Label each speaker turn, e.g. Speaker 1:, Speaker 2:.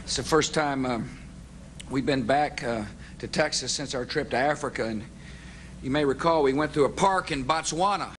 Speaker 1: It's the first time we've been back to Texas since our trip to Africa, and you may recall we went through a park in Botswana.